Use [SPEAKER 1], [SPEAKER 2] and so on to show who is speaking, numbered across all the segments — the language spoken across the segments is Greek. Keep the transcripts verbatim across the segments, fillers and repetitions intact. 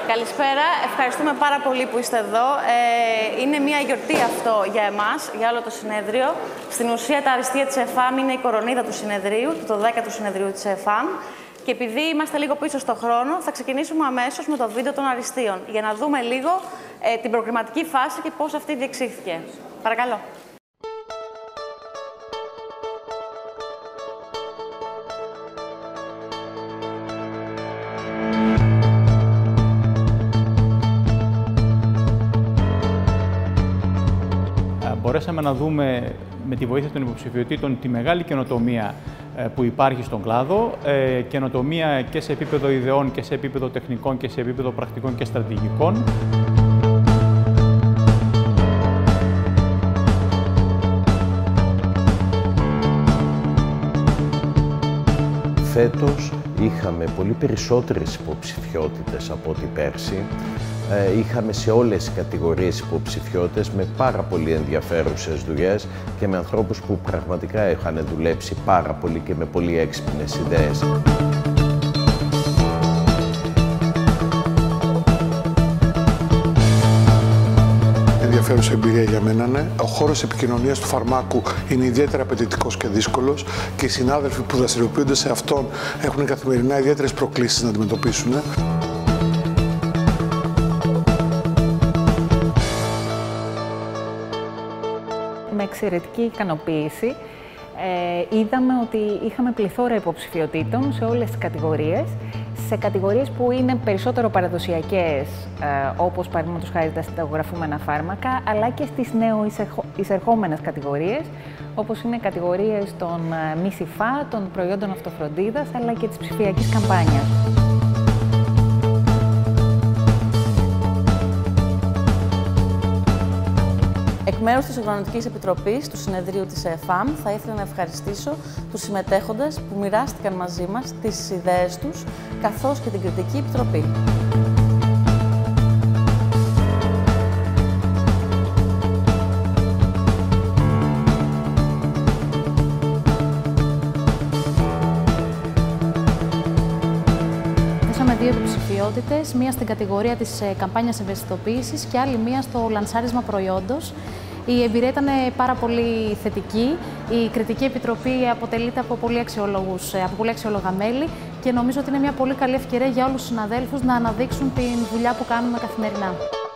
[SPEAKER 1] Καλησπέρα. Ευχαριστούμε πάρα πολύ που είστε εδώ. Ε, είναι μια γιορτή αυτό για εμάς, για όλο το συνέδριο. Στην ουσία, τα αριστεία της ΕΦΑΜ είναι η κορονίδα του συνεδρίου, του δωδέκατου συνεδρίου της ΕΦΑΜ. Και επειδή είμαστε λίγο πίσω στο χρόνο, θα ξεκινήσουμε αμέσως με το βίντεο των αριστείων, για να δούμε λίγο ε, την προκριματική φάση και πώς αυτή διεξήχθηκε. Παρακαλώ.
[SPEAKER 2] Μπορέσαμε να δούμε με τη βοήθεια των υποψηφιωτήτων τη μεγάλη καινοτομία που υπάρχει στον κλάδο, καινοτομία και σε επίπεδο ιδεών και σε επίπεδο τεχνικών και σε επίπεδο πρακτικών και στρατηγικών.
[SPEAKER 3] Φέτος είχαμε πολύ περισσότερες υποψηφιότητες από ό,τι πέρσι. Είχαμε σε όλες τις κατηγορίες υποψηφιότητες με πάρα πολύ ενδιαφέρουσες δουλειές και με ανθρώπους που πραγματικά είχαν δουλέψει πάρα πολύ και με πολύ έξυπνες ιδέες.
[SPEAKER 4] Ενδιαφέρουσα εμπειρία για μένα, ναι. Ο χώρος επικοινωνίας του φαρμάκου είναι ιδιαίτερα απαιτητικός και δύσκολος και οι συνάδελφοι που δραστηριοποιούνται σε αυτόν έχουν καθημερινά ιδιαίτερες προκλήσεις να αντιμετωπίσουν.
[SPEAKER 5] Με εξαιρετική ικανοποίηση ε, είδαμε ότι είχαμε πληθώρα υποψηφιωτήτων σε όλες τις κατηγορίες, σε κατηγορίες που είναι περισσότερο παραδοσιακές, ε, όπως παραδείγματος χάρη τα συνταγογραφούμενα φάρμακα, αλλά και στις νέο εισερχόμενες κατηγορίες, όπως είναι κατηγορίες των μη συφά, των προϊόντων αυτοφροντίδας, αλλά και της ψηφιακής καμπάνιας.
[SPEAKER 1] Εκ μέρους της Οργανωτικής Επιτροπής του Συνεδρίου της ΕΦΑΜ, θα ήθελα να ευχαριστήσω τους συμμετέχοντες που μοιράστηκαν μαζί μας τις ιδέες τους, καθώς και την Κριτική Επιτροπή.
[SPEAKER 6] Θέσαμε δύο υποψηφιότητες, μία στην κατηγορία της καμπάνιας ευαισθητοποίησης και άλλη μία στο λανσάρισμα προϊόντος. Η εμπειρία ήταν πάρα πολύ θετική. Η Κριτική Επιτροπή αποτελείται από πολύ, αξιόλογους, από πολύ αξιόλογα μέλη και νομίζω ότι είναι μια πολύ καλή ευκαιρία για όλους τους συναδέλφους να αναδείξουν την δουλειά που κάνουμε καθημερινά.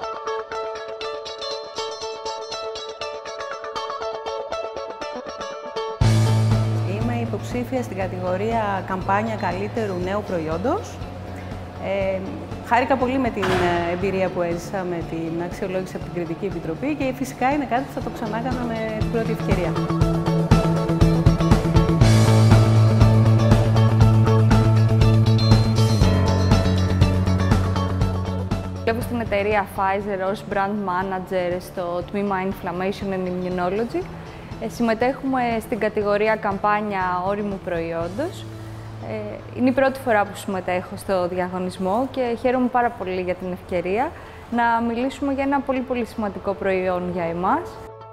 [SPEAKER 7] Είμαι υποψήφια στην κατηγορία καμπάνια καλύτερου νέου προϊόντος. Ε, χάρηκα πολύ με την εμπειρία που έζησα με την αξιολόγηση από την Κριτική Επιτροπή και φυσικά είναι κάτι που θα το ξανά έκανα με την πρώτη ευκαιρία.
[SPEAKER 8] Δουλεύω στην εταιρεία Pfizer ως Brand Manager στο τμήμα Inflammation and Immunology. Ε, συμμετέχουμε στην κατηγορία καμπάνια όριμου προϊόντος. Είναι η πρώτη φορά που συμμετέχω στο διαγωνισμό και χαίρομαι πάρα πολύ για την ευκαιρία να μιλήσουμε για ένα πολύ πολύ σημαντικό προϊόν για εμάς.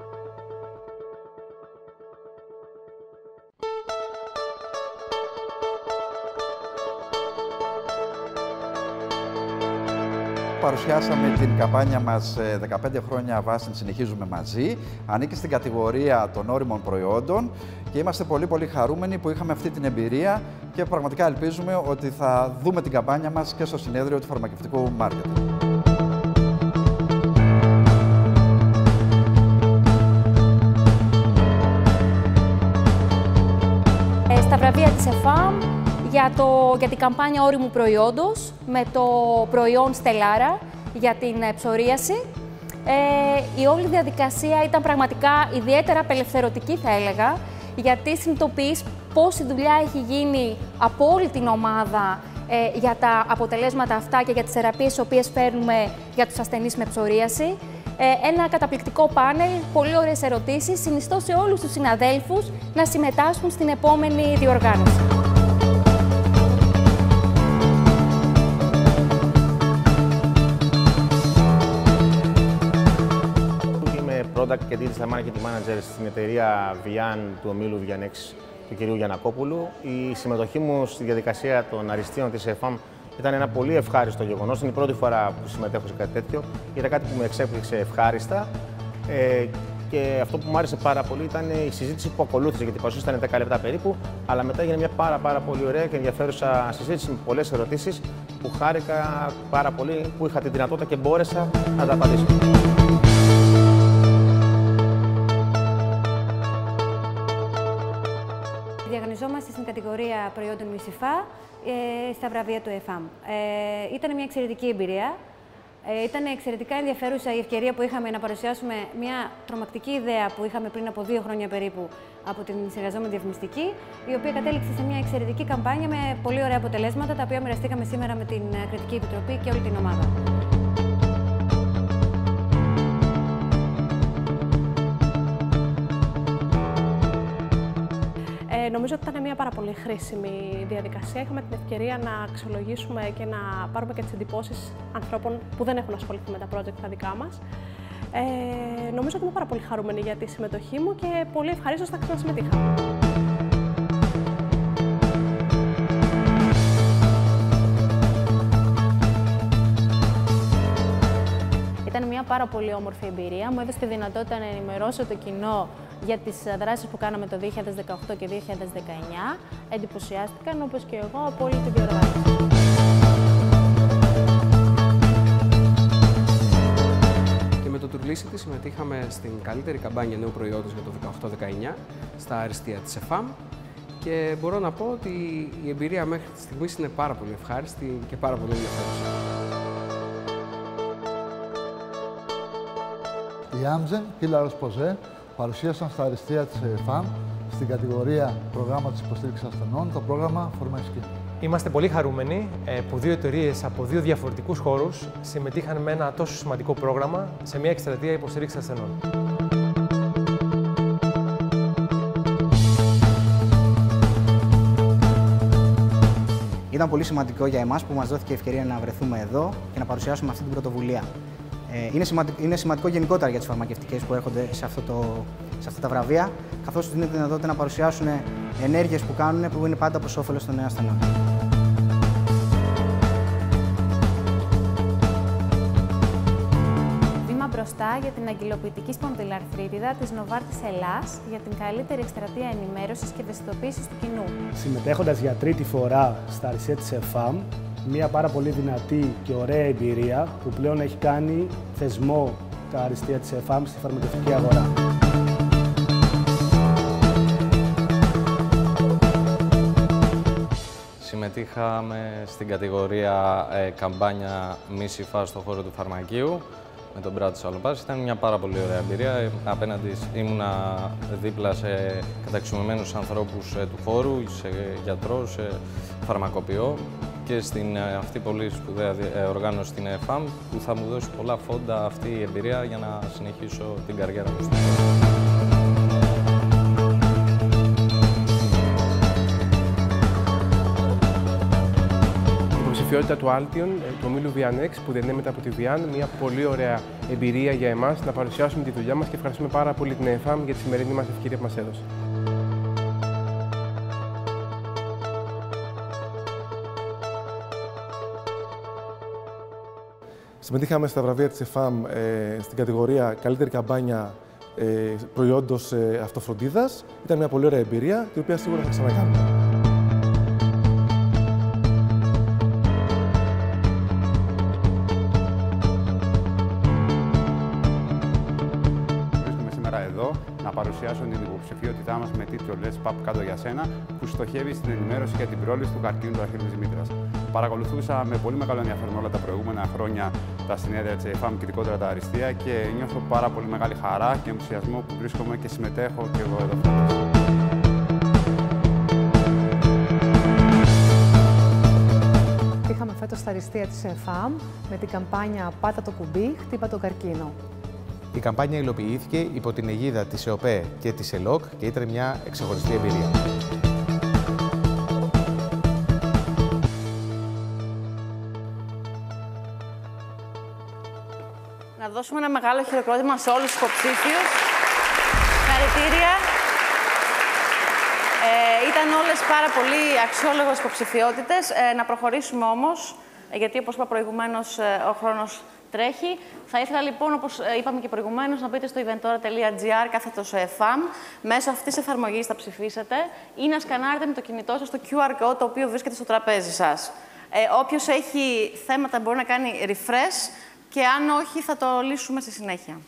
[SPEAKER 9] Παρουσιάσαμε την καμπάνια μας δεκαπέντε χρόνια βάση, συνεχίζουμε μαζί. Ανήκει στην κατηγορία των όριμων προϊόντων και είμαστε πολύ πολύ χαρούμενοι που είχαμε αυτή την εμπειρία και πραγματικά ελπίζουμε ότι θα δούμε την καμπάνια μας και στο συνέδριο του φαρμακευτικού μάρκετινγκ.
[SPEAKER 6] Στα βραβεία της ΕΦΑΜ για, το, για την καμπάνια όριμου προϊόντος με το προϊόν Στελάρα για την ψωρίαση. Ε, η όλη διαδικασία ήταν πραγματικά ιδιαίτερα απελευθερωτική, θα έλεγα, γιατί συνειδητοποιείς πόση δουλειά έχει γίνει από όλη την ομάδα ε, για τα αποτελέσματα αυτά και για τις θεραπείες τις οποίες φέρνουμε για τους ασθενείς με ψωρίαση. Ε, ένα καταπληκτικό πάνελ, πολύ ωραίες ερωτήσεις. Συνιστώ σε όλους τους συναδέλφους να συμμετάσχουν στην επόμενη διοργάνωση.
[SPEAKER 10] Product και Digital Marketing Manager στην εταιρεία Vian του ομίλου Vianex του κυρίου Γιαννακόπουλου. Η συμμετοχή μου στη διαδικασία των αριστείων της ΕΦΑΜ Ήταν ένα πολύ ευχάριστο γεγονός. Είναι η πρώτη φορά που συμμετέχω σε κάτι τέτοιο. Ήταν κάτι που με εξέπληξε ευχάριστα. Ε, και αυτό που μου άρεσε πάρα πολύ ήταν η συζήτηση που ακολούθησε, γιατί η παρουσίαση ήταν δέκα λεπτά περίπου, αλλά μετά έγινε μια πάρα, πάρα πολύ ωραία και ενδιαφέρουσα συζήτηση με πολλές ερωτήσεις που χάρηκα πάρα πολύ που είχα τη δυνατότητα και μπόρεσα να τα απαντήσω.
[SPEAKER 11] Διαγωνιζόμαστε στην κατηγορία προϊόντων Μισιφά ε, στα βραβεία του ΕΦΑΜ. Ε, ήταν μια εξαιρετική εμπειρία. Ε, ήταν εξαιρετικά ενδιαφέρουσα η ευκαιρία που είχαμε να παρουσιάσουμε μια τρομακτική ιδέα που είχαμε πριν από δύο χρόνια περίπου από την συνεργαζόμενη διαφημιστική, η οποία κατέληξε σε μια εξαιρετική καμπάνια με πολύ ωραία αποτελέσματα, τα οποία μοιραστήκαμε σήμερα με την Κριτική Επιτροπή και όλη την ομάδα.
[SPEAKER 12] Ε, νομίζω ότι ήταν μια πάρα πολύ χρήσιμη διαδικασία. Είχαμε την ευκαιρία να αξιολογήσουμε και να πάρουμε και τις εντυπώσεις ανθρώπων που δεν έχουν ασχοληθεί με τα project τα δικά μας. Ε, νομίζω ότι είμαι πάρα πολύ χαρούμενη για τη συμμετοχή μου και πολύ ευχαρίστως θα ξανασυμμετείχα.
[SPEAKER 1] Ήταν μια πάρα πολύ όμορφη εμπειρία. Μου έδωσε τη δυνατότητα να ενημερώσω το κοινό για τις δράσεις που κάναμε το δύο χιλιάδες δεκαοκτώ και δύο χιλιάδες δεκαεννιά. Εντυπωσιάστηκαν, όπως και εγώ, από όλη την διοργάνωση.
[SPEAKER 13] Και με το Tourlicity συμμετείχαμε στην καλύτερη καμπάνια νέου προϊόντος για το δεκαοκτώ δεκαεννιά στα αριστεία της ΕΦΑΜ και μπορώ να πω ότι η εμπειρία μέχρι τη στιγμή είναι πάρα πολύ ευχάριστη και πάρα πολύ ενδιαφέρουσα.
[SPEAKER 14] Η Amgen και η La Roche-Posay παρουσίασαν στα αριστεία της ΕΦΑΜ στην κατηγορία προγράμματος υποστήριξης ασθενών το πρόγραμμα Forma-Skin.
[SPEAKER 15] Είμαστε πολύ χαρούμενοι που δύο εταιρείες από δύο διαφορετικούς χώρους συμμετείχαν με ένα τόσο σημαντικό πρόγραμμα σε μια εκστρατεία υποστήριξης ασθενών.
[SPEAKER 16] Ήταν πολύ σημαντικό για εμάς που μας δόθηκε η ευκαιρία να βρεθούμε εδώ και να παρουσιάσουμε αυτή την πρωτοβουλία. Είναι σημαντικό, είναι σημαντικό γενικότερα για τις φαρμακευτικές που έρχονται σε, αυτό το, σε αυτά τα βραβεία, καθώς τους δίνεται τη δυνατότητα να παρουσιάσουν ενέργειες που κάνουν που είναι πάντα προς όφελος των νέων ασθενών.
[SPEAKER 11] Βήμα μπροστά για την αγκυλοποιητική σπονδυλαρθρίτιδα της Novartis Ελλάς για την καλύτερη εκστρατεία ενημέρωσης και ευαισθητοποίησης του κοινού.
[SPEAKER 17] Συμμετέχοντας για τρίτη φορά στα αριστεία της ΕΦΑΜ, μια πάρα πολύ δυνατή και ωραία εμπειρία που πλέον έχει κάνει θεσμό τα αριστεία της ΕΦΑΜ στη φαρμακευτική αγορά.
[SPEAKER 18] Συμμετείχαμε στην κατηγορία ε, καμπάνια Μισιφά στον χώρο του φαρμακείου με τον Μπράτο Σαλοπάς. Ήταν μια πάρα πολύ ωραία εμπειρία. Απέναντι ήμουνα δίπλα σε καταξιωμένους ανθρώπους ε, του χώρου, σε γιατρούς, σε φαρμακοποιό και στην αυτή πολύ σπουδαία οργάνωση στην ΕΦΑΜ που θα μου δώσει πολλά φόντα αυτή η εμπειρία για να συνεχίσω την καριέρα μου στην χώρα.
[SPEAKER 19] Η υποψηφιότητα του Altion, του ομίλου Vianex που διανέμεται από τη Vian, μια πολύ ωραία εμπειρία για εμάς να παρουσιάσουμε τη δουλειά μας και ευχαριστούμε πάρα πολύ την ΕΦΑΜ για τη σημερινή μας ευκαιρία που μας έδωσε.
[SPEAKER 20] Συμμετείχαμε στα βραβεία της ΕΦΑΜ ε, στην κατηγορία καλύτερη καμπάνια ε, προϊόντος ε, αυτοφροντίδας. Ήταν μια πολύ ωραία εμπειρία, την οποία σίγουρα θα ξανακάνουμε.
[SPEAKER 21] Βρίσκομαι σήμερα εδώ να παρουσιάσω την υποψηφιότητά μας με τίτλο Let's Pap κάτω για σένα, που στοχεύει στην ενημέρωση για την πρόληψη του καρκίνου του αχιλλείου της μήτρας. Παρακολουθούσα με πολύ μεγάλο ενδιαφέρον όλα τα προηγούμενα χρόνια τα συνέδρια της ΕΦΑΜ και ειδικότερα τα αριστεία και νιώθω πάρα πολύ μεγάλη χαρά και ενθουσιασμό που βρίσκομαι και συμμετέχω και εγώ εδώ.
[SPEAKER 22] Είχαμε φέτος στα αριστεία της ΕΦΑΜ με την καμπάνια «Πάτα το κουμπί, χτύπα τον καρκίνο».
[SPEAKER 23] Η καμπάνια υλοποιήθηκε υπό την αιγίδα της ΕΟΠΕ και της ΕΛΟΚ και ήταν μια ξεχωριστή εμπειρία.
[SPEAKER 1] Να δώσουμε ένα μεγάλο χειροκρότημα σε όλους τους υποψήφιους. Συγχαρητήρια. Ε, ήταν όλες πάρα πολύ αξιόλογες υποψηφιότητες. Ε, να προχωρήσουμε όμως γιατί όπως είπα προηγουμένως ο χρόνος τρέχει. Θα ήθελα λοιπόν, όπως είπαμε και προηγουμένως, να μπείτε στο eventora τελεία gr κάθετος εφάμ. Μέσω αυτής της εφαρμογής θα ψηφίσετε ή να σκανάρετε με το κινητό σας το κιου αρ code το οποίο βρίσκεται στο τραπέζι σας. Ε, όποιος έχει θέματα μπορεί να κάνει refresh και αν όχι θα το λύσουμε στη συνέχεια.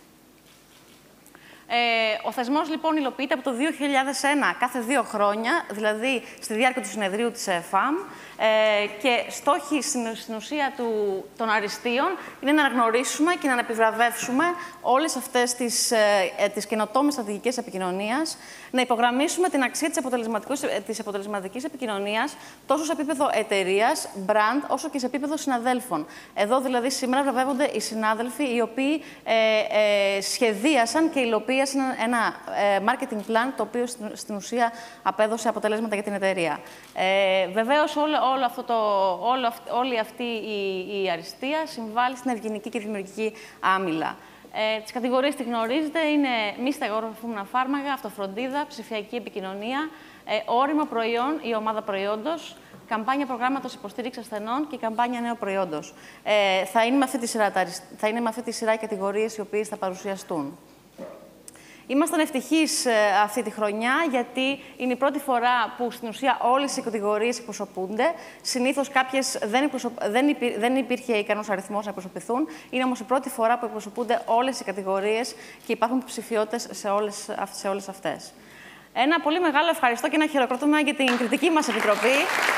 [SPEAKER 1] Ε, ο θεσμός λοιπόν υλοποιείται από το δύο χιλιάδες ένα κάθε δύο χρόνια, δηλαδή στη διάρκεια του συνεδρίου της ΕΦΑΜ, ε, και στόχοι στην, στην ουσία του, των αριστείων είναι να αναγνωρίσουμε και να επιβραβεύσουμε όλες αυτές τις, ε, τις καινοτόμες στρατηγικές επικοινωνίας, να υπογραμμίσουμε την αξία της, της αποτελεσματικής επικοινωνίας τόσο σε επίπεδο εταιρείας, brand, όσο και σε επίπεδο συναδέλφων. Εδώ δηλαδή σήμερα βραβεύονται οι συνάδελφοι οι οποίοι ε, ε, σχεδίασαν και υλοποίησαν ένα ε, marketing plan το οποίο στην, στην ουσία απέδωσε αποτελέσματα για την εταιρεία. Ε, βεβαίως, όλο, όλο αυτό το, όλο, όλη αυτή η, η αριστεία συμβάλλει στην ευγενική και δημιουργική άμυλα. Ε, τις κατηγορίες τη γνωρίζετε, είναι μη στεγογραφούμενα φάρμακα, αυτοφροντίδα, ψηφιακή επικοινωνία, ε, όριμο προϊόν ή ομάδα προϊόντος, καμπάνια προγράμματος υποστήριξης ασθενών και καμπάνια νέου προϊόντος. Ε, θα, είναι με αυτή τη σειρά, θα είναι με αυτή τη σειρά οι κατηγορίες οι οποίες θα παρουσιαστούν. Ήμασταν ευτυχείς ε, αυτή τη χρονιά, γιατί είναι η πρώτη φορά που στην ουσία όλες οι κατηγορίες εκπροσωπούνται. Συνήθως κάποιες δεν, εκπροσωπ... δεν, υπή... δεν υπήρχε ικανός αριθμός να εκπροσωπηθούν. Είναι όμως η πρώτη φορά που εκπροσωπούνται όλες οι κατηγορίες και υπάρχουν ψηφιότητες σε όλες, σε όλες αυτές. Ένα πολύ μεγάλο ευχαριστώ και ένα χειροκρότημα για την κριτική μας επιτροπή.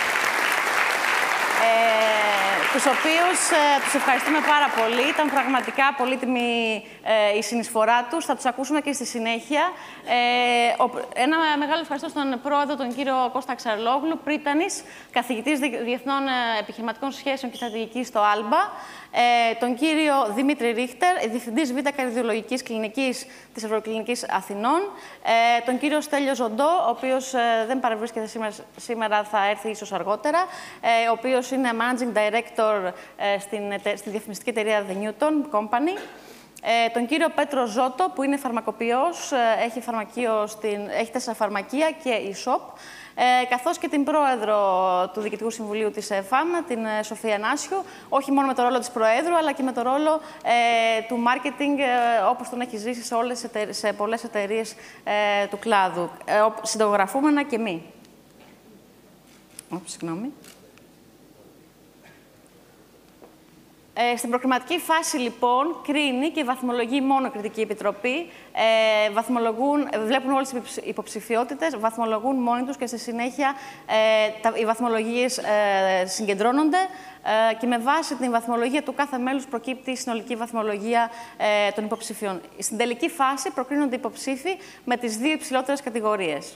[SPEAKER 1] Ε, τους οποίους ε, τους ευχαριστούμε πάρα πολύ. Ήταν πραγματικά πολύτιμη ε, η συνεισφορά τους. Θα τους ακούσουμε και στη συνέχεια. Ε, ο, ένα μεγάλο ευχαριστώ στον πρόεδρο, τον κύριο Κώστα Ξαρλόγλου, πρίτανης, καθηγητής Διεθνών Επιχειρηματικών Σχέσεων και Στρατηγικής στο Άλμπα. Ε, τον κύριο Δημήτρη Ρίχτερ, διευθυντής Β' Καρδιολογικής Κλινικής της Ευρωκλινικής Αθηνών. Ε, τον κύριο Στέλιο Ζοντό, ο οποίος ε, δεν παρευρίσκεται σήμερα, σήμερα, θα έρθει ίσως αργότερα, ε, ο οποίος είναι Managing Director ε, στην, στη διαφημιστική εταιρεία The Newton Company. Ε, τον κύριο Πέτρο Ζώτο, που είναι φαρμακοποιός, ε, έχει, φαρμακείο στην, έχει τέσσερα φαρμακεία και e-shop, ε, καθώς και την πρόεδρο του Διοικητικού Συμβουλίου της ΕΦΑΜ, την ε, Σοφία Νάσιου, όχι μόνο με το ρόλο της προέδρου, αλλά και με το ρόλο ε, του marketing, ε, όπως τον έχει ζήσει σε, όλες, σε πολλές εταιρείες ε, του κλάδου, ε, συντογραφούμενα και μη. Όψη, συγγνώμη. Ε, στην προκριματική φάση, λοιπόν, κρίνει και βαθμολογεί μόνο η Κριτική Επιτροπή. Ε, βαθμολογούν, βλέπουν όλες τις υποψηφιότητες, βαθμολογούν μόνοι τους και στη συνέχεια ε, τα, οι βαθμολογίες ε, συγκεντρώνονται ε, και με βάση την βαθμολογία του κάθε μέλους προκύπτει η συνολική βαθμολογία ε, των υποψηφίων. Στην τελική φάση προκρίνονται οι υποψήφοι με τις δύο υψηλότερες κατηγορίες.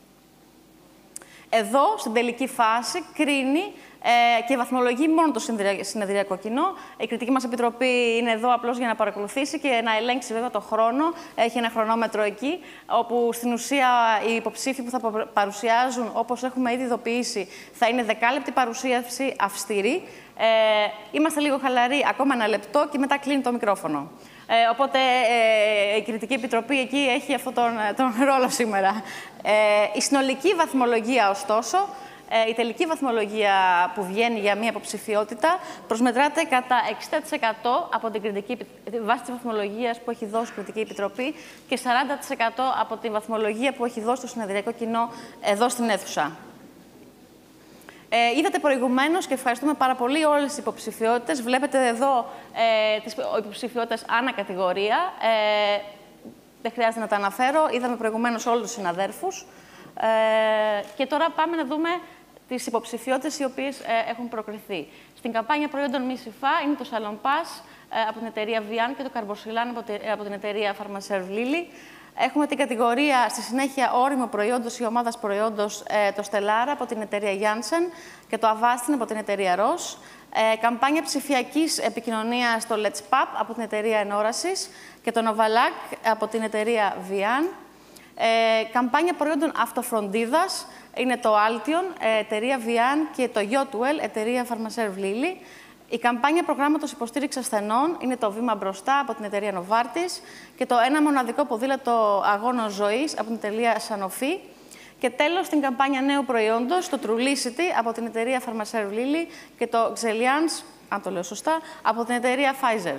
[SPEAKER 1] Εδώ, στην τελική φάση, κρίνει ε, και βαθμολογεί μόνο το συνεδριακό κοινό. Η κριτική μας επιτροπή είναι εδώ απλώς για να παρακολουθήσει και να ελέγξει βέβαια το χρόνο. Έχει ένα χρονόμετρο εκεί, όπου στην ουσία οι υποψήφοι που θα παρουσιάζουν, όπως έχουμε ήδη ειδοποιήσει, θα είναι δεκάλεπτη παρουσίαση αυστηρή. Ε, είμαστε λίγο χαλαροί, ακόμα ένα λεπτό και μετά κλείνει το μικρόφωνο. Ε, οπότε ε, η Κριτική Επιτροπή εκεί έχει αυτόν τον, τον ρόλο σήμερα. Ε, η συνολική βαθμολογία, ωστόσο, ε, η τελική βαθμολογία που βγαίνει για μία υποψηφιότητα προσμετράται κατά εξήντα τοις εκατό από την κριτική, βάση της βαθμολογίας που έχει δώσει η Κριτική Επιτροπή και σαράντα τοις εκατό από τη βαθμολογία που έχει δώσει το συνεδριακό κοινό εδώ στην αίθουσα. Ε, είδατε προηγουμένως και ευχαριστούμε πάρα πολύ όλες τις υποψηφιότητες. Βλέπετε εδώ ε, τις υποψηφιότητες ανά κατηγορία. Ε, δεν χρειάζεται να τα αναφέρω. Είδαμε προηγουμένως όλους τους συναδέρφους. Ε, και τώρα πάμε να δούμε τις υποψηφιότητες οι οποίες ε, έχουν προκριθεί. Στην καμπάνια προϊόντων Μισιφά είναι το Salon Pass ε, από την εταιρεία Vian και το Carboxylan από, από την εταιρεία Pharmaserve Lilly. Έχουμε την κατηγορία στη συνέχεια όριμο προϊόντος ή ομάδας προϊόντος ε, το Stellara από την εταιρεία Janssen και το Avastin από την εταιρεία Roche. Ε, καμπάνια ψηφιακής επικοινωνίας στο Let's Pub από την εταιρεία Enórasys και το Novalac από την εταιρεία Vian. Ε, καμπάνια προϊόντων αυτοφροντίδας είναι το Altion, ε, εταιρεία Vian και το Yotwell, εταιρεία Pharmaserve Lilly. Η καμπάνια προγράμματος υποστήριξης ασθενών είναι το Βήμα Μπροστά από την εταιρεία Novartis και το ένα μοναδικό ποδήλατο αγώνος ζωής από την εταιρεία Sanofi. Και τέλος, την καμπάνια νέου προϊόντος, το Trulicity από την εταιρεία Pharmaceutical Lilly και το Xeliance, αν το λέω σωστά, από την εταιρεία Pfizer.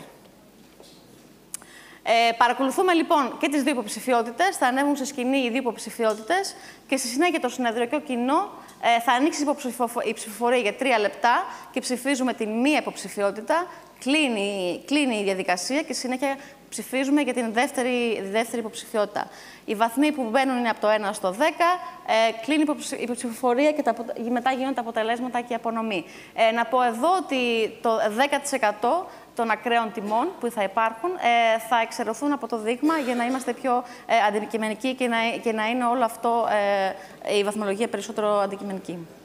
[SPEAKER 1] Ε, παρακολουθούμε λοιπόν και τις δύο υποψηφιότητες. Θα ανέβουν σε σκηνή οι δύο υποψηφιότητες και στη συνέχεια το συνεδριακό κοινό ε, θα ανοίξει η ψηφοφορία για τρία λεπτά και ψηφίζουμε την μία υποψηφιότητα. Κλείνει, κλείνει η διαδικασία και συνέχεια ψηφίζουμε για την δεύτερη, δεύτερη υποψηφιότητα. Οι βαθμοί που μπαίνουν είναι από το ένα στο δέκα, ε, κλείνει η υποψηφοφορία και τα, μετά γίνονται τα αποτελέσματα και η απονομή. Ε, να πω εδώ ότι το δέκα τοις εκατό των ακραίων τιμών που θα υπάρχουν ε, θα εξαιρεθούν από το δείγμα για να είμαστε πιο ε, αντικειμενικοί και να, και να είναι όλο αυτό, ε, η βαθμολογία περισσότερο αντικειμενική.